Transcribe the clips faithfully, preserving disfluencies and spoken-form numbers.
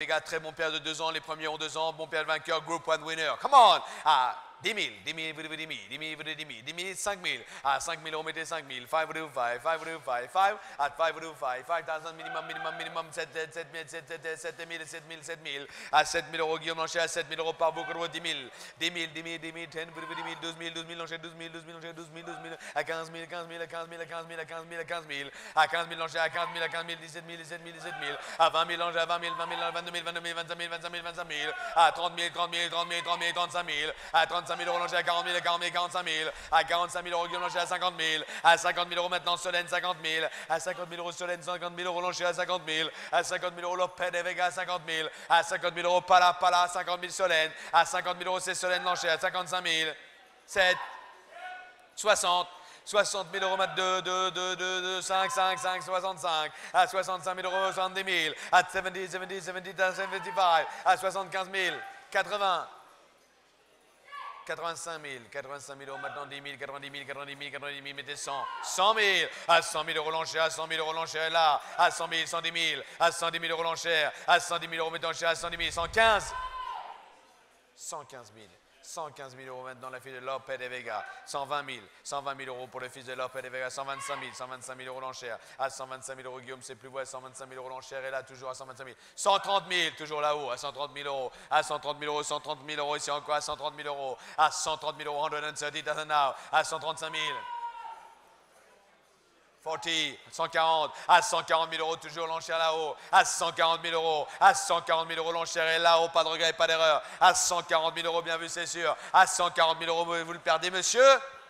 Les gars, très bon père de deux ans, les premiers ont deux ans, bon père vainqueur, group one winner. Come on! Ah, dix mille, dix mille, vous devez dix mille, dix mille, vous devez dix mille, dix mille, cinq mille. Ah, cinq mille euros, mettez cinq mille. five, vous devez five, five, vous devez five, five. At five, vous devez five, five thousand minimum, minimum, minimum, sept, sept mille, sept, sept, sept mille, sept mille, sept mille. À sept mille euros, Guillaume Lancher, à sept mille euros par vous, dix mille, dix mille, dix mille, dix mille, dix, vous devez dix mille, douze mille, douze mille, Lancher, douze mille, douze mille, Lancher, douze mille, douze mille, à quinze mille, quinze mille, à quinze mille, à quinze mille, à quinze mille, à quinze mille, à quinze mille, Lancher, à quinze mille, à quinze mille, dix-sept mille, dix-sept mille, dix-sept mille, à vingt mille, Lancher, à vingt mille, vingt mille, vingt-deux mille, vingt-deux mille, vingt-cinq mille, vingt-cinq mille, vingt-cinq mille, à trente mille, trente mille, trente mille, trente mille, trente-cinq mille, à trente-cinq mille euros, Lancher, à quarante mille, à quarante mille, quarante-cinq mille, à quarante-cinq mille euros, Guillaume Lancher, à cinquante mille, à cinquante mille euros maintenant, Solène, cinquante mille, à cinquante mille euros, Solène, cinquante mille euros, Lancher, à cinquante mille, à cinquante mille euros, Lopez de Vega, à cinquante mille, à cinquante mille euros, Pala, Pala, cinquante mille, Solène, à cinquante mille euros, c'est Solène, Lancher, à cinquante-cinq mille, sept, soixante, soixante mille euros, mat deux, deux, deux, deux, deux, cinq, cinq, cinq, soixante-cinq, à soixante-cinq mille euros, soixante-dix mille, à soixante-dix, soixante-dix, soixante-dix, soixante-quinze, à soixante-quinze mille, quatre-vingts, quatre-vingt-cinq mille, quatre-vingt-cinq mille euros maintenant, dix mille, quatre-vingt-dix mille, quatre-vingt-dix mille, quatre-vingt-dix mille, mettez cent, cent mille, à cent mille euros l'enchère, à cent mille euros l'enchère là, à cent mille, cent dix mille, à cent dix mille euros l'enchère, à cent dix mille euros mettez l'enchère, à cent dix mille, cent quinze, cent quinze mille. cent quinze mille euros maintenant, la fille de Lopez de Vega. cent vingt mille. cent vingt mille euros pour le fils de Lopez de Vega. cent vingt-cinq mille. cent vingt-cinq mille euros l'enchère. À cent vingt-cinq mille euros, Guillaume, c'est plus vrai. cent vingt-cinq mille euros l'enchère. Et là, toujours à cent vingt-cinq mille. cent trente mille, toujours là-haut. À cent trente mille euros. À cent trente mille euros. cent trente mille euros. Ici encore à cent trente mille euros. À cent trente mille euros. cent trente thousand now. À cent trente-cinq mille. quarante, cent quarante, à cent quarante mille euros, toujours l'enchère là-haut, à cent quarante mille euros, à cent quarante mille euros l'enchère est là-haut, pas de regret, pas d'erreur, à cent quarante mille euros, bien vu, c'est sûr, à cent quarante mille euros, vous le perdez, monsieur,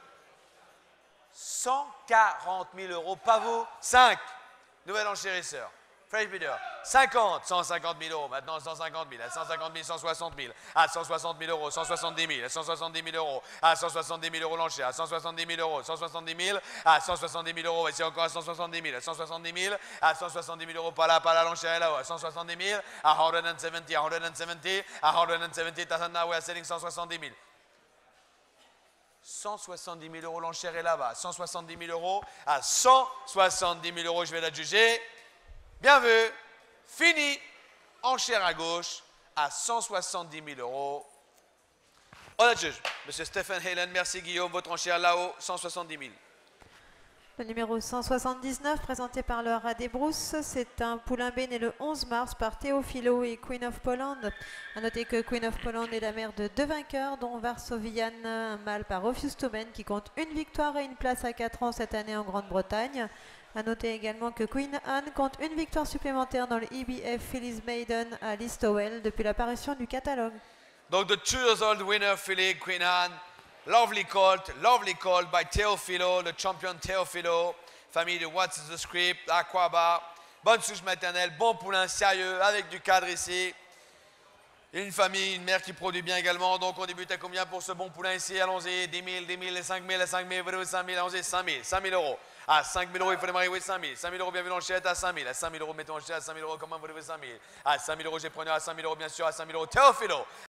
cent quarante mille euros, pas vous, cinq, nouvel enchérisseur, fresh bidder, cinquante, cent cinquante mille euros, maintenant cent cinquante mille, à cent cinquante mille, cent soixante mille, à cent soixante mille euros, cent soixante-dix mille, à cent soixante-dix mille euros, à cent soixante-dix mille euros l'enchère, à cent soixante-dix mille euros, cent soixante-dix mille, à cent soixante-dix mille euros, ici encore à cent soixante-dix mille, à cent soixante-dix mille, à cent soixante-dix mille euros, pas là, pas là, l'enchère est là-haut, à cent soixante-dix mille, à cent soixante, à cent soixante, à cent soixante, à cent soixante thousand now, we are selling cent soixante-dix mille. cent soixante-dix mille euros, l'enchère est là-bas, cent soixante-dix mille euros, à cent soixante-dix mille euros, je vais la juger. Bien vu. Fini, enchère à gauche, à cent soixante-dix mille euros. On la juge. Monsieur Stephen Helen, merci Guillaume, votre enchère là-haut, cent soixante-dix mille. Le numéro cent soixante-dix-neuf, présenté par le Rat des Brousses, c'est un poulain B né le onze mars par Théophilo et Queen of Poland. A noter que Queen of Poland est la mère de deux vainqueurs, dont Varsovian, un mâle par Refuse to Men, qui compte une victoire et une place à quatre ans cette année en Grande-Bretagne. A noter également que Queen Anne compte une victoire supplémentaire dans le E B F Fillies Maiden à Listowel depuis l'apparition du catalogue. Donc, the two years old winner, filly, Queen Anne. Lovely colt, lovely colt by Teofilo, le champion Teofilo. Famille de What's the Script, Aquaba. Bonne souche maternelle, bon poulain sérieux, avec du cadre ici. Une famille, une mère qui produit bien également. Donc on débute à combien pour ce bon poulain ici? Allons-y, dix mille, dix mille, cinq mille, cinq mille, cinq mille, allons-y, cinq mille, cinq mille euros. À cinq mille euros, il faut démarrer, oui, cinq mille. cinq mille euros, bienvenue en chèque à cinq mille. À cinq mille euros, mettons en chèque à cinq mille euros, comment vous devez cinq mille. À cinq mille euros, j'ai preneur à cinq mille euros, bien sûr, à cinq mille euros, Teofilo.